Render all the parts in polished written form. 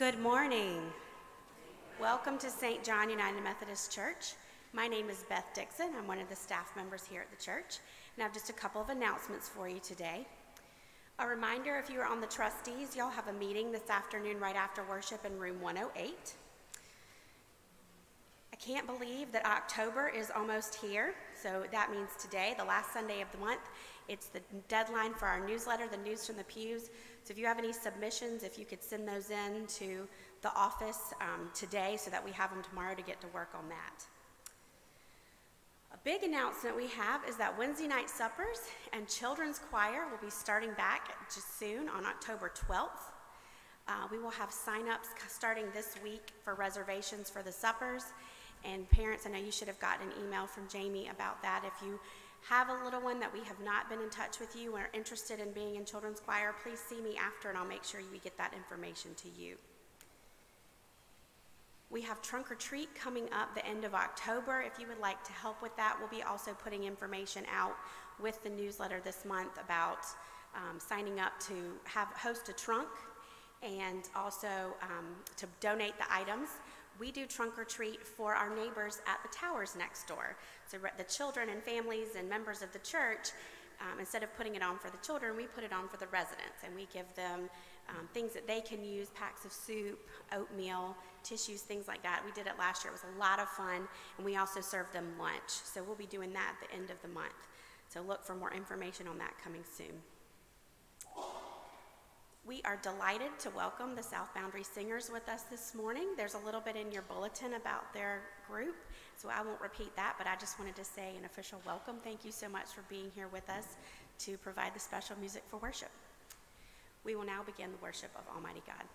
Good morning. Welcome to St. John United Methodist Church. My name is Beth Dixon. I'm one of the staff members here at the church, and I have just a couple of announcements for you today. A reminder, if you are on the trustees, y'all have a meeting this afternoon right after worship in room 108. I can't believe that October is almost here, so that means today, the last Sunday of the month, it's the deadline for our newsletter, the News from the Pews. So if you have any submissions, if you could send those in to the office today so that we have them tomorrow to get to work on that. A big announcement we have is that Wednesday night suppers and children's choir will be starting back just soon on October 12th. We will have sign-ups starting this week for reservations for the suppers. And parents, I know you should have gotten an email from Jamie about that. If you have a little one that we have not been in touch with you or are interested in being in children's choir, please see me after and I'll make sure we get that information to you. We have Trunk or Treat coming up the end of October. If you would like to help with that, we'll be also putting information out with the newsletter this month about signing up to host a trunk and also to donate the items. We do Trunk or Treat for our neighbors at the towers next door. So the children and families and members of the church, instead of putting it on for the children, we put it on for the residents, and we give them things that they can use, packs of soup, oatmeal, tissues, things like that. We did it last year. It was a lot of fun, and we also served them lunch. So we'll be doing that at the end of the month. So look for more information on that coming soon. We are delighted to welcome the South Boundary Singers with us this morning. There's a little bit in your bulletin about their group, so I won't repeat that, but I just wanted to say an official welcome. Thank you so much for being here with us to provide the special music for worship. We will now begin the worship of Almighty God.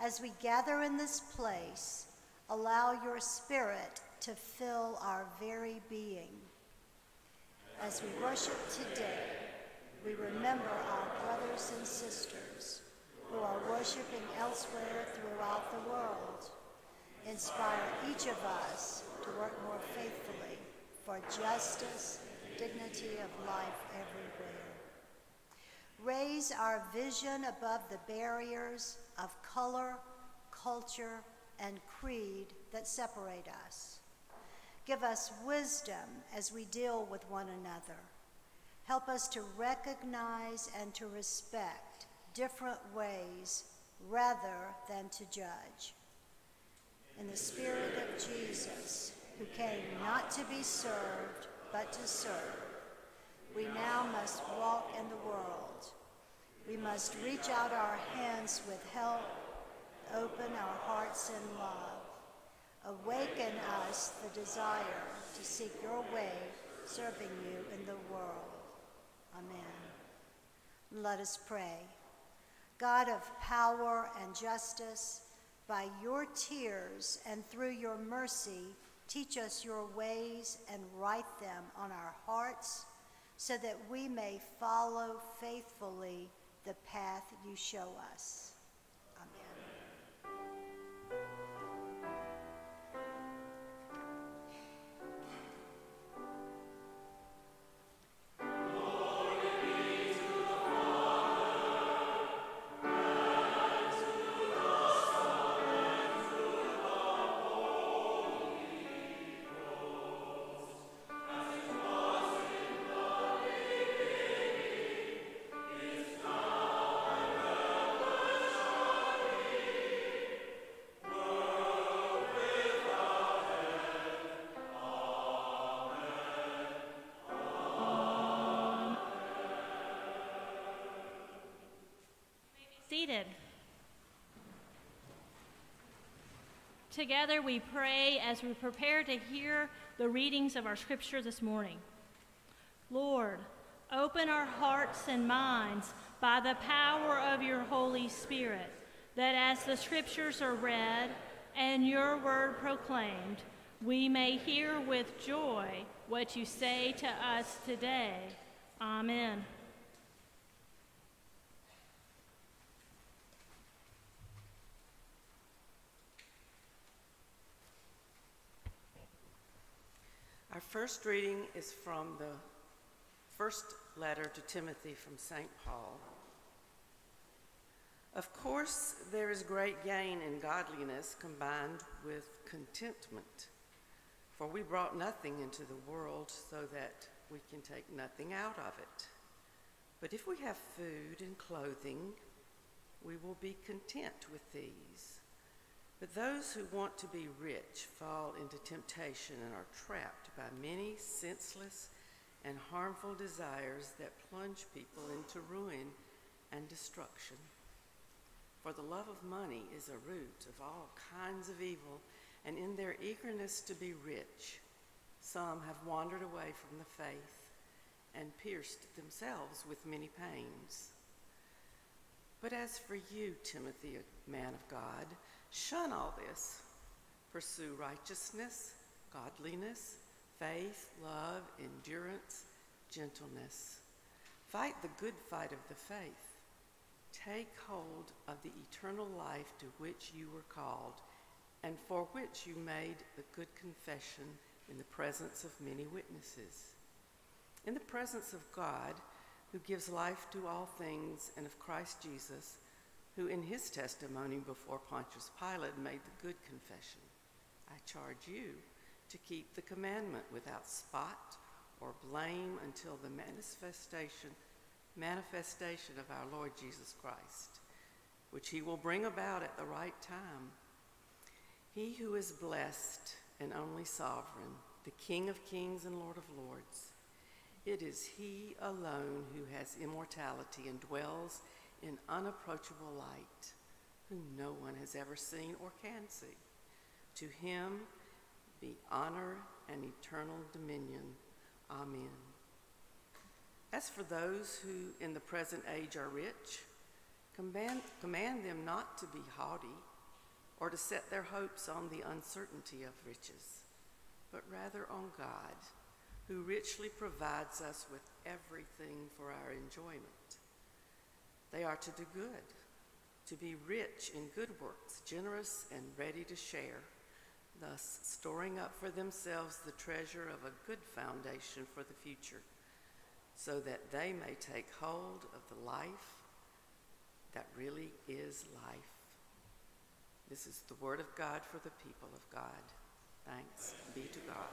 As we gather in this place, allow your Spirit to fill our very being. As we worship today, we remember our brothers and sisters who are worshiping elsewhere throughout the world. Inspire each of us to work more faithfully for justice, dignity of life everywhere. Raise our vision above the barriers of color, culture, and creed that separate us. Give us wisdom as we deal with one another. Help us to recognize and to respect different ways rather than to judge. In the spirit of Jesus, who came not to be served, but to serve, we now must walk in the world. We must reach out our hands with help, open our hearts in love. Awaken us the desire to seek your way, serving you in the world. Amen. Let us pray. God of power and justice, by your tears and through your mercy, teach us your ways and write them on our hearts so that we may follow faithfully the path you show us. Amen. Seated. Together we pray as we prepare to hear the readings of our scripture this morning. Lord, open our hearts and minds by the power of your Holy Spirit, that as the scriptures are read and your word proclaimed, we may hear with joy what you say to us today. Amen. Our first reading is from the first letter to Timothy from St. Paul. Of course, there is great gain in godliness combined with contentment, for we brought nothing into the world so that we can take nothing out of it. But if we have food and clothing, we will be content with these. But those who want to be rich fall into temptation and are trapped by many senseless and harmful desires that plunge people into ruin and destruction. For the love of money is a root of all kinds of evil, and in their eagerness to be rich, some have wandered away from the faith and pierced themselves with many pains. But as for you, Timothy, a man of God, shun all this. Pursue righteousness, godliness, faith, love, endurance, gentleness. Fight the good fight of the faith. Take hold of the eternal life to which you were called, and for which you made the good confession in the presence of many witnesses. In the presence of God, who gives life to all things, and of Christ Jesus, who in his testimony before Pontius Pilate made the good confession, I charge you to keep the commandment without spot or blame until the manifestation of our Lord Jesus Christ, which he will bring about at the right time. He who is blessed and only sovereign, the King of kings and Lord of lords, it is he alone who has immortality and dwells in unapproachable light, whom no one has ever seen or can see. To him be honor and eternal dominion. Amen. As for those who in the present age are rich, command them not to be haughty, or to set their hopes on the uncertainty of riches, but rather on God, who richly provides us with everything for our enjoyment. They are to do good, to be rich in good works, generous and ready to share, thus storing up for themselves the treasure of a good foundation for the future, so that they may take hold of the life that really is life. This is the word of God for the people of God. Thanks be to God.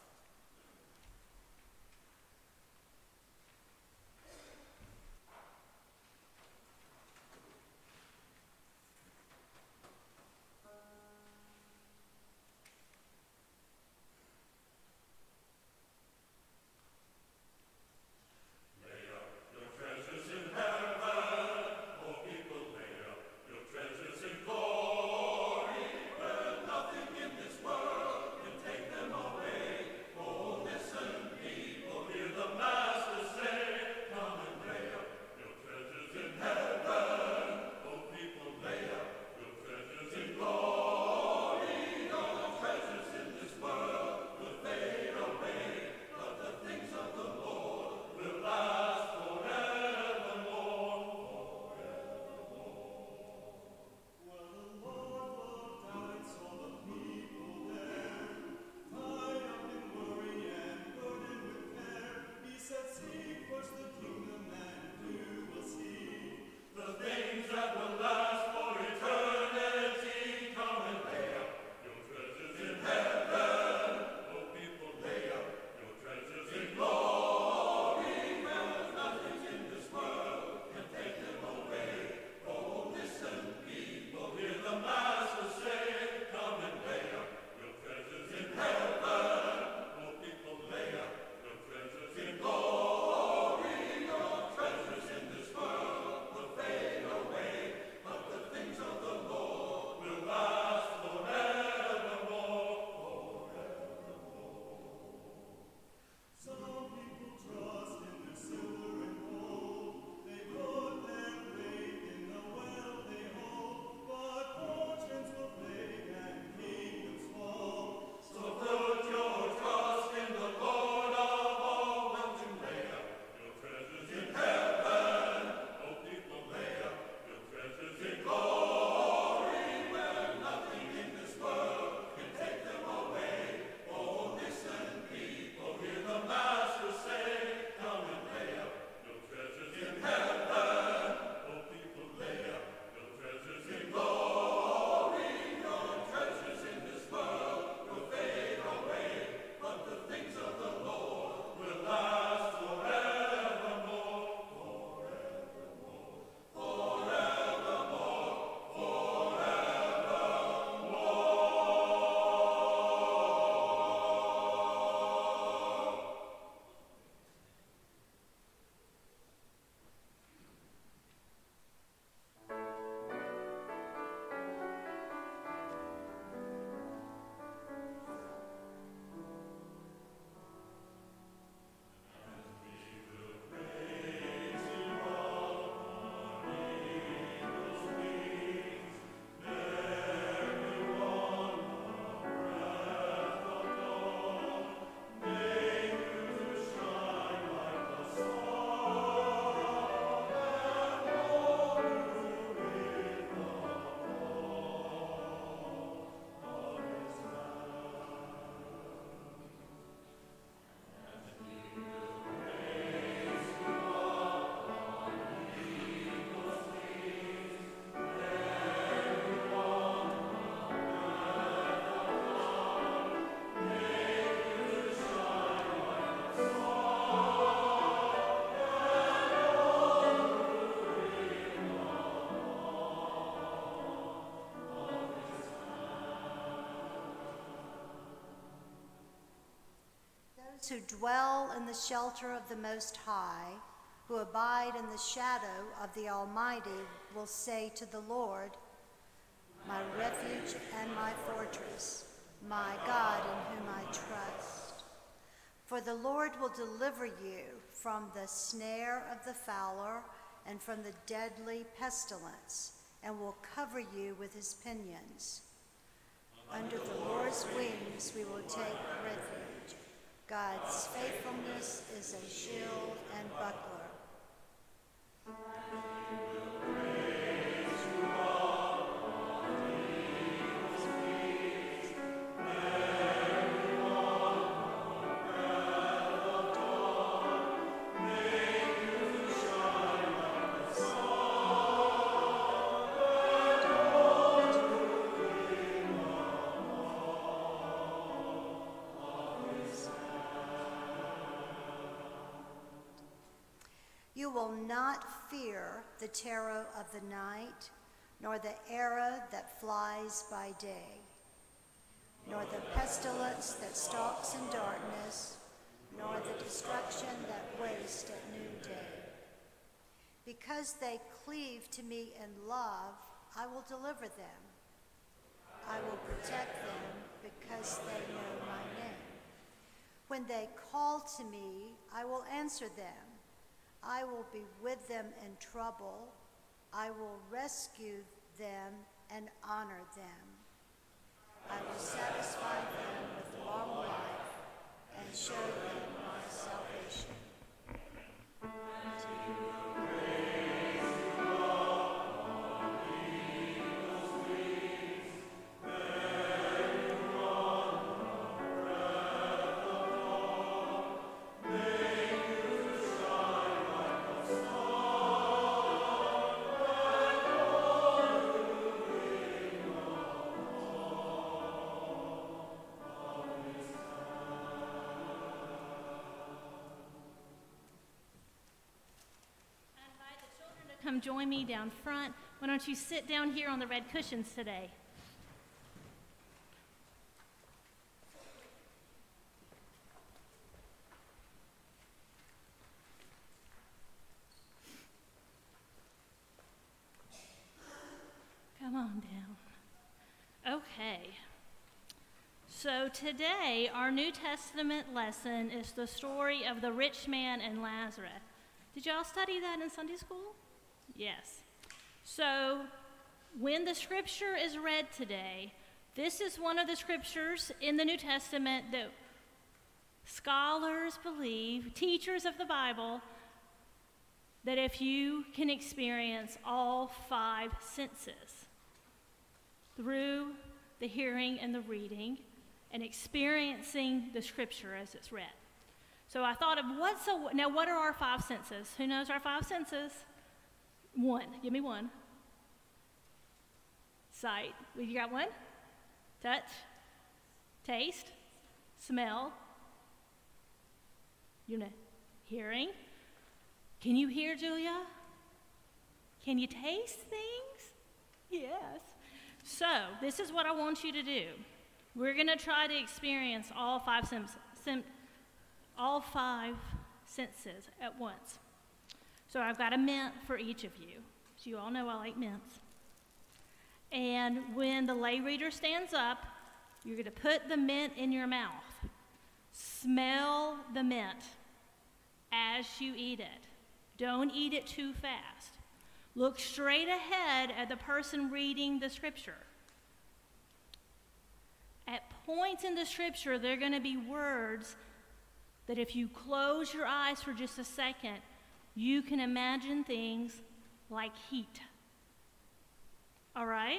Those who dwell in the shelter of the Most High, who abide in the shadow of the Almighty, will say to the Lord, my refuge and my fortress, my God in whom I trust. For the Lord will deliver you from the snare of the fowler and from the deadly pestilence, and will cover you with his pinions. Under the Lord's wings we will take refuge. God's faithfulness is a shield and buckler. You will not fear the terror of the night, nor the arrow that flies by day, nor the pestilence that stalks in darkness, nor the destruction that wastes at noonday. Because they cleave to me in love, I will deliver them. I will protect them because they know my name. When they call to me, I will answer them. I will be with them in trouble. I will rescue them and honor them. I will satisfy them with long life and show them my salvation. Come join me down front. Why don't you sit down here on the red cushions today? Come on down. Okay. So today, our New Testament lesson is the story of the rich man and Lazarus. Did y'all study that in Sunday school? Yes. So when the scripture is read today, this is one of the scriptures in the New Testament that scholars believe, teachers of the Bible, that if you can experience all 5 senses through the hearing and the reading and experiencing the scripture as it's read. So I thought of now what are our 5 senses? Who knows our 5 senses? 1. Give me 1. Sight. You got 1? Touch. Taste. Smell. Hearing. Can you hear, Julia? Can you taste things? Yes. So this is what I want you to do. We're going to try to experience all 5 senses at once. So I've got a mint for each of you. So you all know I like mints. And when the lay reader stands up, you're going to put the mint in your mouth. Smell the mint as you eat it. Don't eat it too fast. Look straight ahead at the person reading the scripture. At points in the scripture, there are going to be words that if you close your eyes for just a second, you can imagine things like heat. All right?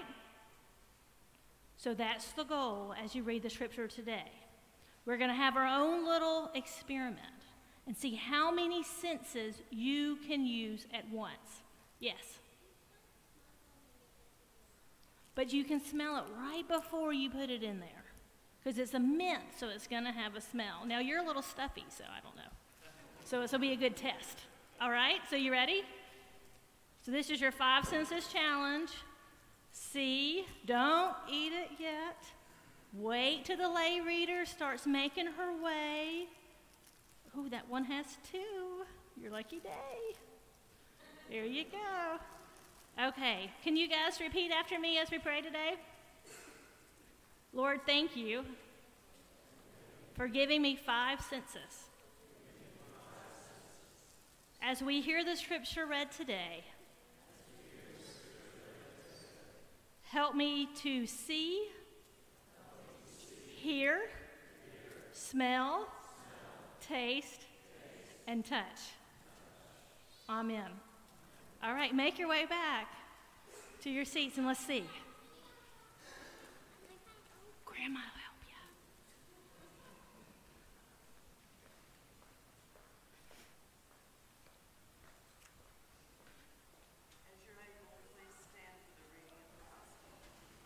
So that's the goal as you read the scripture today. We're going to have our own little experiment and see how many senses you can use at once. Yes? But you can smell it right before you put it in there because it's a mint, so it's going to have a smell. Now, you're a little stuffy, so I don't know. So this will be a good test. All right, so you ready? So this is your 5 senses challenge. See, don't eat it yet. Wait till the lay reader starts making her way. Ooh, that one has 2. Your lucky day. There you go. Okay, can you guys repeat after me as we pray today? Lord, thank you for giving me 5 senses. As we hear the scripture read today, help me to see, hear, smell, taste, and touch. Amen. All right, make your way back to your seats and let's see. Grandma will help you. As you're able, please stand for the reading of the gospel.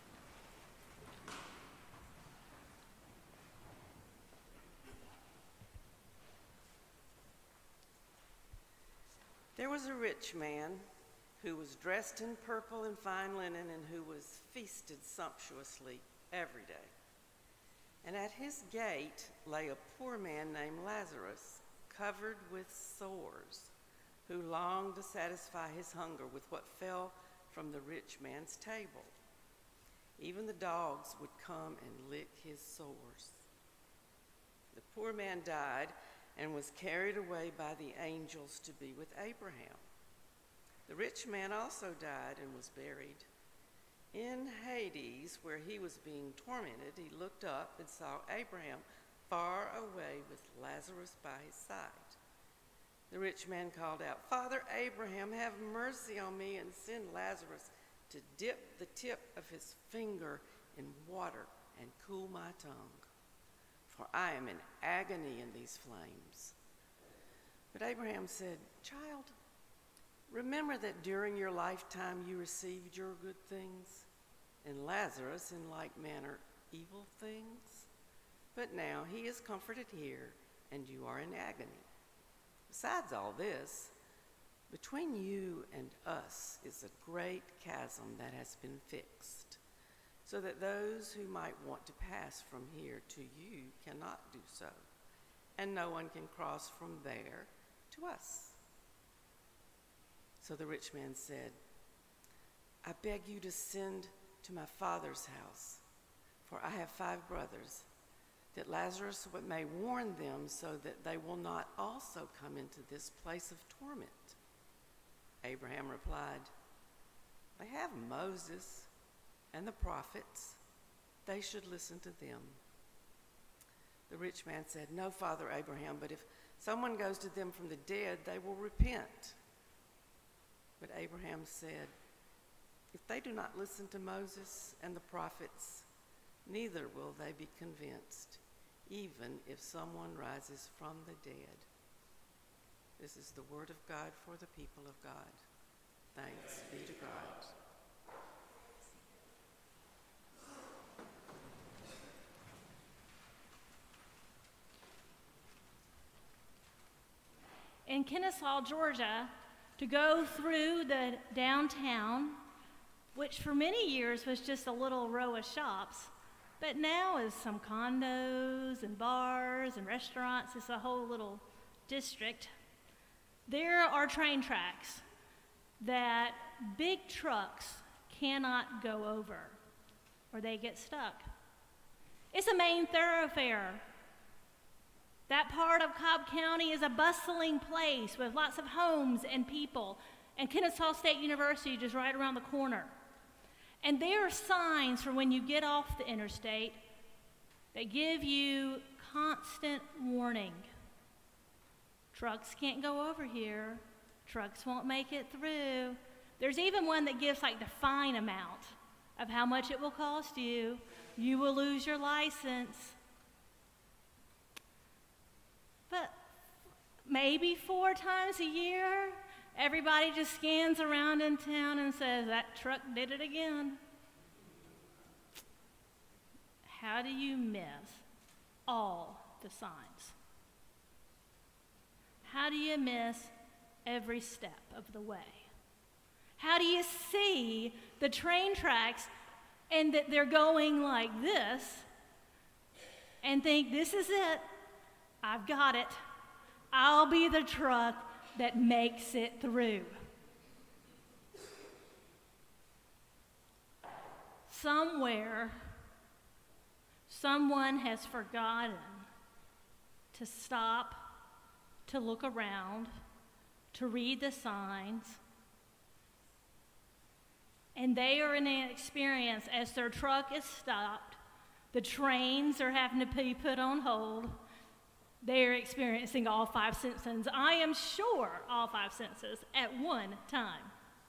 There was a rich man who was dressed in purple and fine linen and who was feasted sumptuously every day. And at his gate lay a poor man named Lazarus, covered with sores, who longed to satisfy his hunger with what fell from the rich man's table. Even the dogs would come and lick his sores. The poor man died and was carried away by the angels to be with Abraham. The rich man also died and was buried. In Hades, where he was being tormented, he looked up and saw Abraham far away with Lazarus by his side. The rich man called out, "Father Abraham, have mercy on me and send Lazarus to dip the tip of his finger in water and cool my tongue, for I am in agony in these flames." But Abraham said, "Child, remember that during your lifetime you received your good things, and Lazarus in like manner evil things. But now he is comforted here, and you are in agony. Besides all this, between you and us is a great chasm that has been fixed, so that those who might want to pass from here to you cannot do so, and no one can cross from there to us." So the rich man said, "I beg you to send to my father's house, for I have 5 brothers, that Lazarus may warn them so that they will not also come into this place of torment." Abraham replied, "They have Moses and the prophets. They should listen to them." The rich man said, "No, Father Abraham, but if someone goes to them from the dead, they will repent." But Abraham said, "If they do not listen to Moses and the prophets, neither will they be convinced, even if someone rises from the dead." This is the word of God for the people of God. Thanks be to God. In Kennesaw, Georgia, to go through the downtown, which for many years was just a little row of shops, but now is some condos and bars and restaurants. It's a whole little district. There are train tracks that big trucks cannot go over, or they get stuck. It's a main thoroughfare. That part of Cobb County is a bustling place with lots of homes and people, and Kennesaw State University just right around the corner. And there are signs for when you get off the interstate that give you constant warning. Trucks can't go over here. Trucks won't make it through. There's even one that gives like the fine amount of how much it will cost you. You will lose your license. But maybe 4 times a year, everybody just scans around in town and says, "That truck did it again." How do you miss all the signs? How do you miss every step of the way? How do you see the train tracks and that they're going like this and think, "This is it. I've got it. I'll be the truck that makes it through"? Somewhere, someone has forgotten to stop, to look around, to read the signs, and they are in an experience as their truck is stopped, The trains are having to be put on hold. They're experiencing all five senses. I am sure all five senses at one time.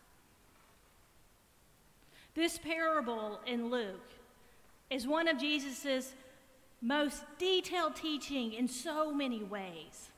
This parable in Luke is one of Jesus' most detailed teaching in so many ways.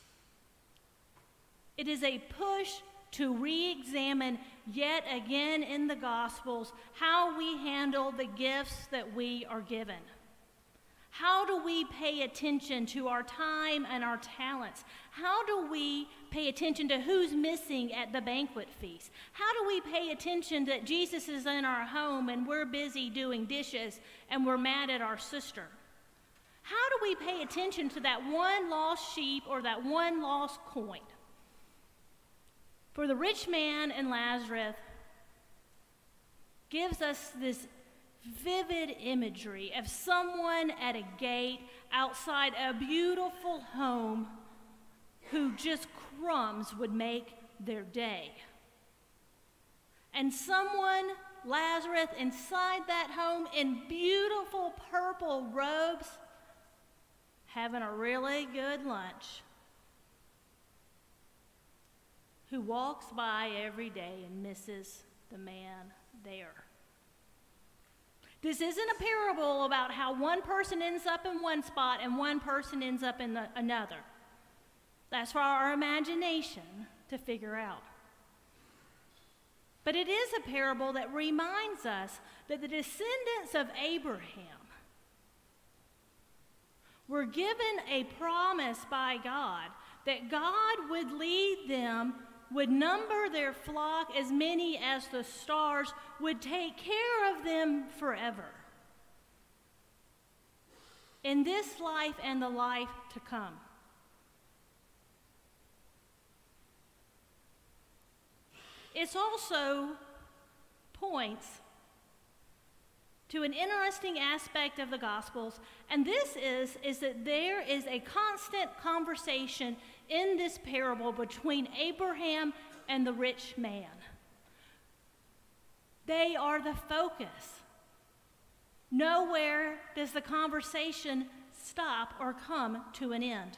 It is a push to re-examine yet again in the Gospels how we handle the gifts that we are given. How do we pay attention to our time and our talents? How do we pay attention to who's missing at the banquet feast? How do we pay attention that Jesus is in our home and we're busy doing dishes and we're mad at our sister? How do we pay attention to that one lost sheep or that one lost coin? For the rich man and Lazarus gives us this vivid imagery of someone at a gate outside a beautiful home who just crumbs would make their day. And someone, Lazarus, inside that home in beautiful purple robes, having a really good lunch, who walks by every day and misses the man there. This isn't a parable about how one person ends up in one spot and one person ends up in another. That's for our imagination to figure out. But it is a parable that reminds us that the descendants of Abraham were given a promise by God that God would lead them, would number their flock as many as the stars, would take care of them forever, in this life and the life to come. It also points to an interesting aspect of the Gospels, and this is that there is a constant conversation in this parable between Abraham and the rich man. They are the focus. Nowhere does the conversation stop or come to an end.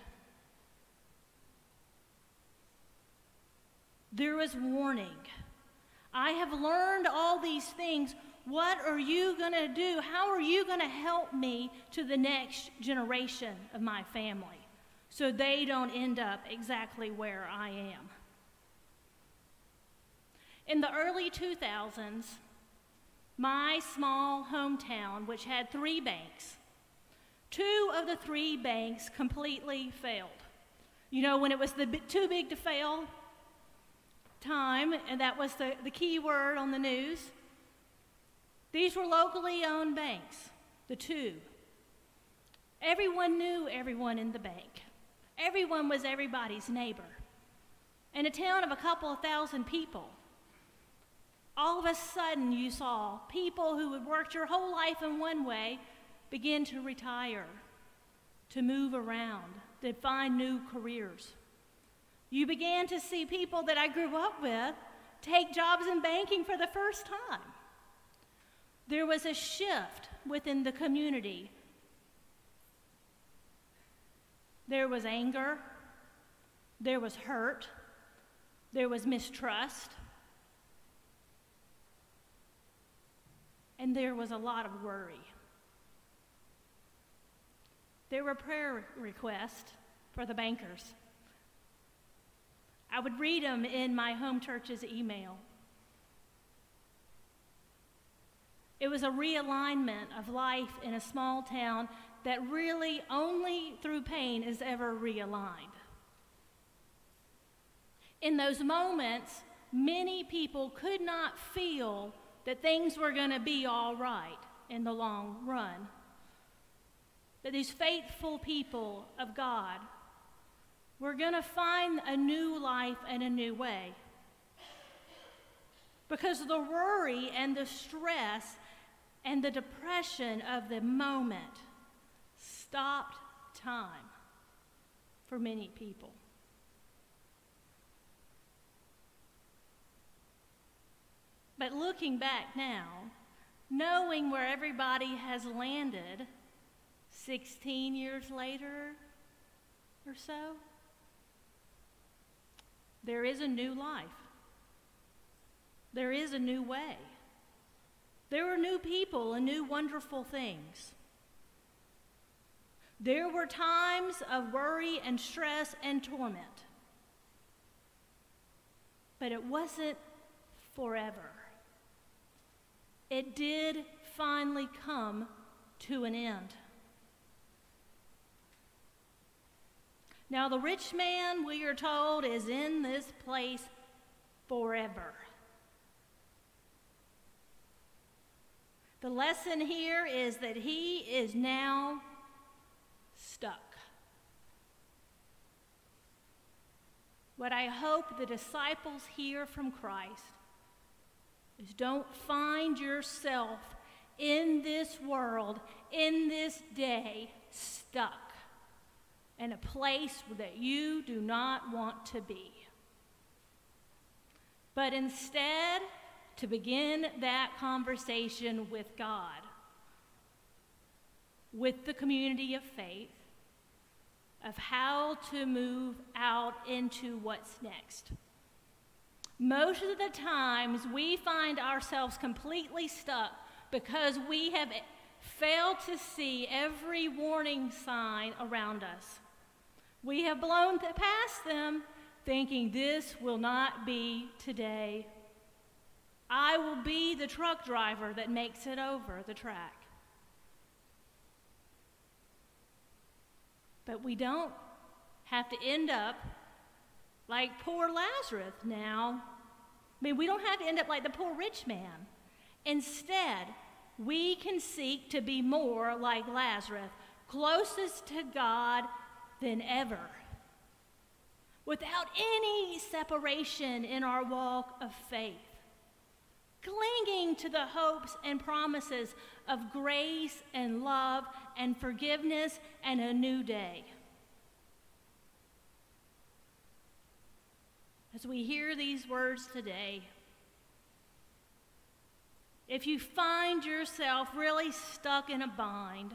There is warning. I have learned all these things. What are you going to do? How are you going to help me to the next generation of my family so they don't end up exactly where I am? In the early 2000s, my small hometown, which had 3 banks, 2 of the 3 banks completely failed. You know, when it was the too big to fail time, and that was the key word on the news. These were locally owned banks, the 2. Everyone knew everyone in the bank. Everyone was everybody's neighbor. In a town of a couple of thousand people, all of a sudden you saw people who had worked your whole life in one way begin to retire, to move around, to find new careers. You began to see people that I grew up with take jobs in banking for the first time. There was a shift within the community. There was anger, there was hurt, there was mistrust, and there was a lot of worry. There were prayer requests for the bankers. I would read them in my home church's email. It was a realignment of life in a small town that really only through pain is ever realigned. In those moments, many people could not feel that things were going to be all right in the long run. That these faithful people of God were going to find a new life and a new way. Because the worry and the stress and the depression of the moment stopped time for many people. But looking back now, knowing where everybody has landed, 16 years later or so, there is a new life. There is a new way. There are new people and new wonderful things. There were times of worry and stress and torment, but it wasn't forever. It did finally come to an end. Now, the rich man, we are told, is in this place forever. The lesson here is that he is now stuck. What I hope the disciples hear from Christ is don't find yourself in this world, in this day, stuck in a place that you do not want to be. But instead, to begin that conversation with God, with the community of faith, of how to move out into what's next. Most of the times we find ourselves completely stuck because we have failed to see every warning sign around us. We have blown past them thinking this will not be today. I will be the truck driver that makes it over the track. But we don't have to end up like poor Lazarus now. We don't have to end up like the poor rich man. Instead, we can seek to be more like Lazarus, closest to God than ever, without any separation in our walk of faith, clinging to the hopes and promises of grace and love and forgiveness and a new day. As we hear these words today, if you find yourself really stuck in a bind,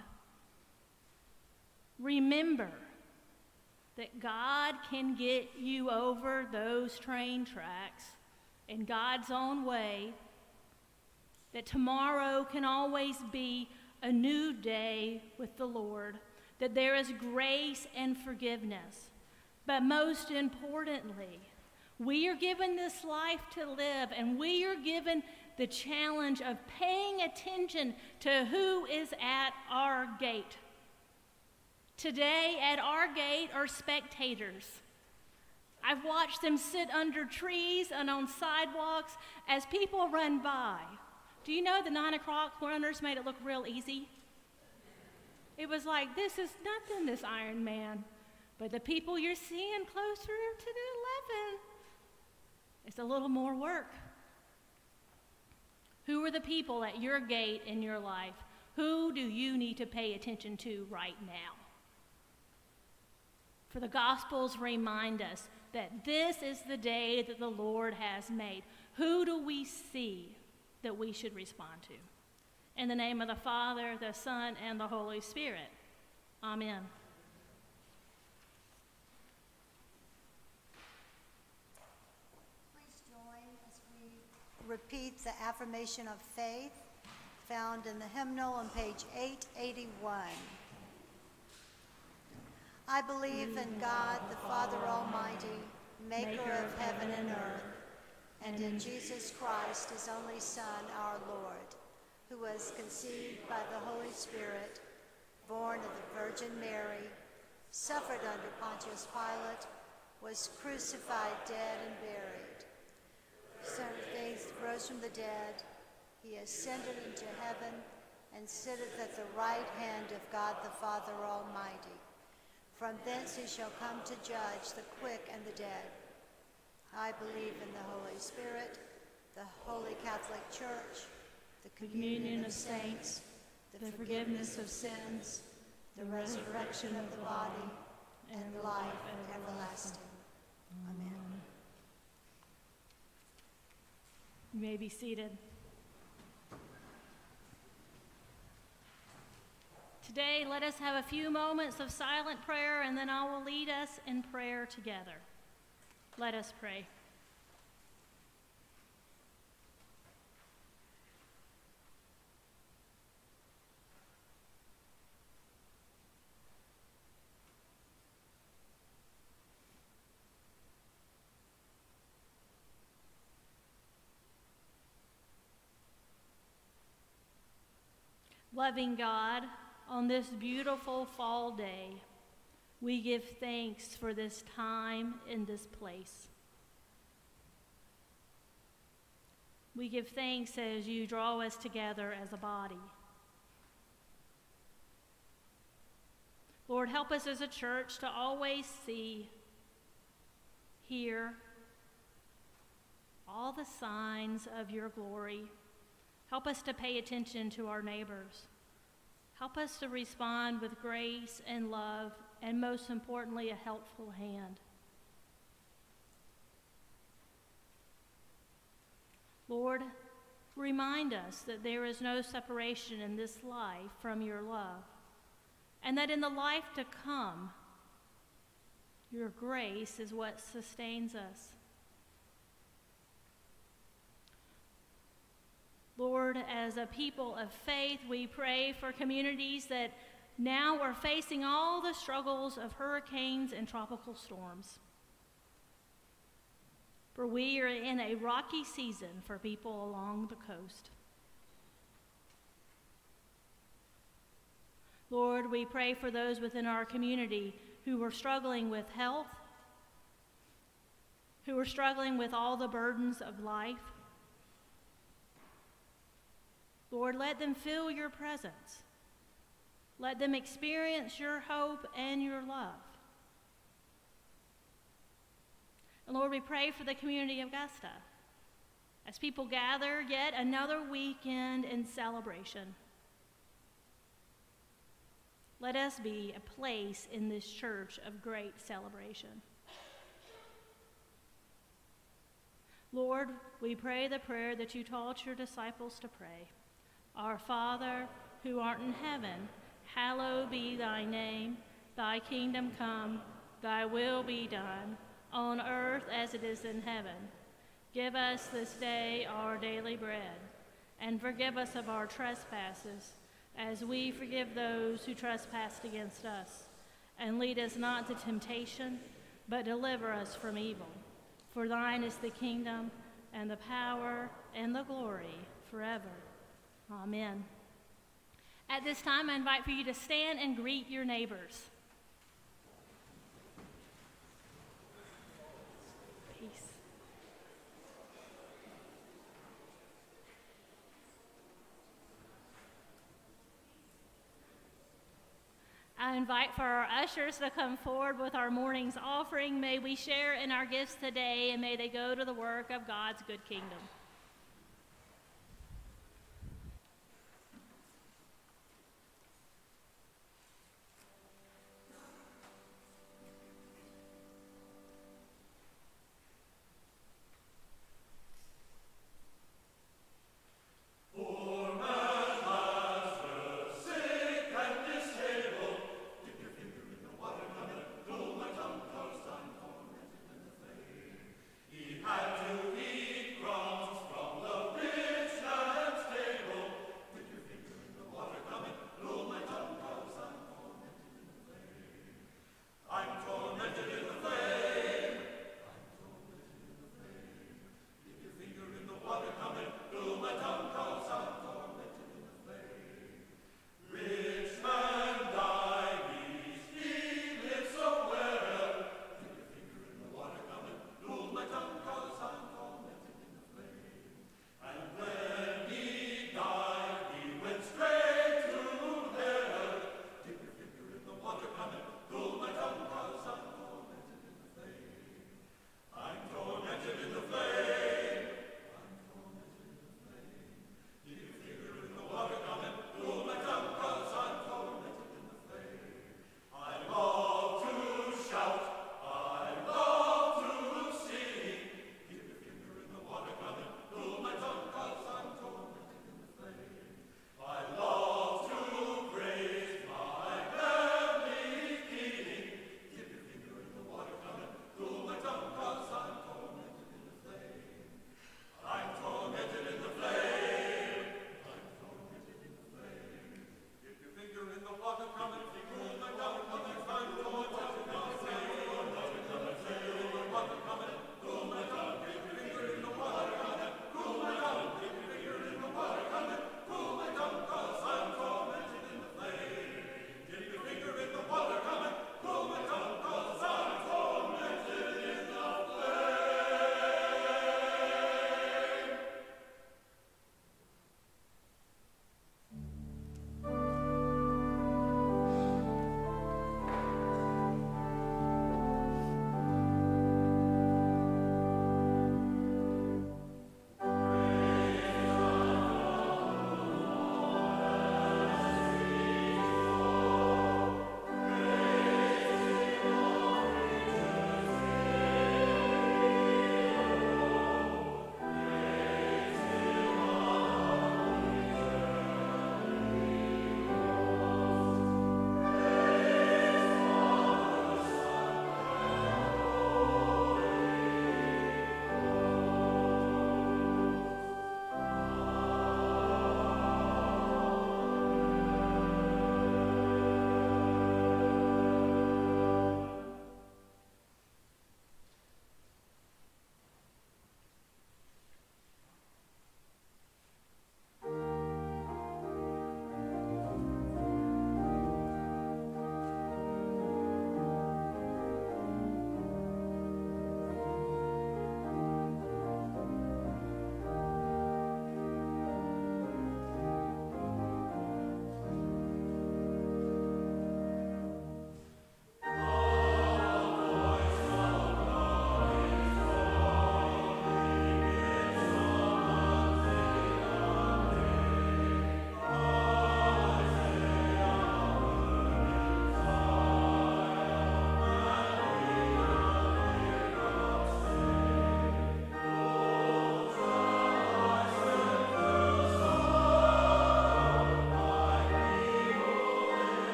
remember that God can get you over those train tracks in God's own way, that tomorrow can always be a new day with the Lord, that there is grace and forgiveness. But most importantly, we are given this life to live, and we are given the challenge of paying attention to who is at our gate. Today, at our gate are spectators. I've watched them sit under trees and on sidewalks as people run by. Do you know the 9 o'clock runners made it look real easy? It was like, this is nothing, this Iron Man. But the people you're seeing closer to the 11, it's a little more work. Who are the people at your gate in your life? Who do you need to pay attention to right now? For the Gospels remind us that this is the day that the Lord has made. Who do we see that we should respond to? In the name of the Father, the Son, and the Holy Spirit. Amen. Please join as we repeat the affirmation of faith found in the hymnal on page 881. I believe in God, the Father Almighty, maker of heaven and earth, and in Jesus Christ, his only Son, our Lord, who was conceived by the Holy Spirit, born of the Virgin Mary, suffered under Pontius Pilate, was crucified, dead, and buried. 7 days rose from the dead. He ascended into heaven and sitteth at the right hand of God the Father Almighty. From thence he shall come to judge the quick and the dead. I believe in the Holy Spirit, the Holy Catholic Church, the communion of saints, the forgiveness of sins, the resurrection of the body, and life everlasting. Amen. You may be seated. Today, let us have a few moments of silent prayer, and then I will lead us in prayer together. Let us pray. Loving God, on this beautiful fall day, we give thanks for this time in this place. We give thanks as you draw us together as a body. Lord, help us as a church to always see, hear all the signs of your glory. Help us to pay attention to our neighbors. Help us to respond with grace and love, and most importantly, a helpful hand. Lord, remind us that there is no separation in this life from your love, and that in the life to come, your grace is what sustains us. Lord, as a people of faith, we pray for communities that now are facing all the struggles of hurricanes and tropical storms. For we are in a rocky season for people along the coast. Lord, we pray for those within our community who are struggling with health, who are struggling with all the burdens of life. Lord, let them feel your presence. Let them experience your hope and your love. And Lord, we pray for the community of Augusta as people gather yet another weekend in celebration. Let us be a place in this church of great celebration. Lord, we pray the prayer that you taught your disciples to pray. Our Father, who art in heaven, hallowed be thy name. Thy kingdom come, thy will be done, on earth as it is in heaven. Give us this day our daily bread, and forgive us of our trespasses, as we forgive those who trespass against us. And lead us not to temptation, but deliver us from evil. For thine is the kingdom, and the power, and the glory, forever. Amen. At this time, I invite for you to stand and greet your neighbors. Peace. I invite for our ushers to come forward with our morning's offering. May we share in our gifts today, and may they go to the work of God's good kingdom. Had to eat crumbs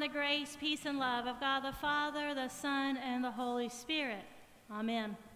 the grace, peace, and love of God the Father, the Son, and the Holy Spirit. Amen.